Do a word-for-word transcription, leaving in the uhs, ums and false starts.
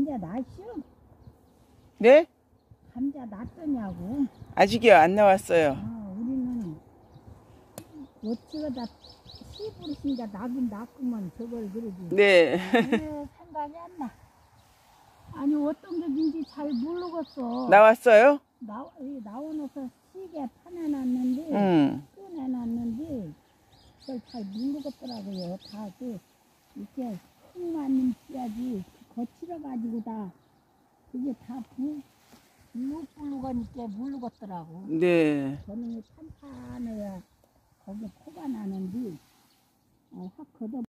감자 났슈? 네? 감자 났더냐고. 아직이요. 안 나왔어요. 아, 우리는 어찌가 다 씨부르신가 나긴 났구먼 저걸 그러지. 네. 에, 생각이 안 나. 아니 어떤 게인지 잘 모르겠어. 나왔어요? 나, 나오면서 시계 파내놨는데 응. 꺼내놨는데 그걸 잘 모르겠더라고요. 다 그 이렇게 흙만 피야지 거칠어가지고 다 그게 다 부, 불룩불룩하니까 모르겠더라고. 네. 저는 판판해야 거기 코가 나는데 어, 확 걷어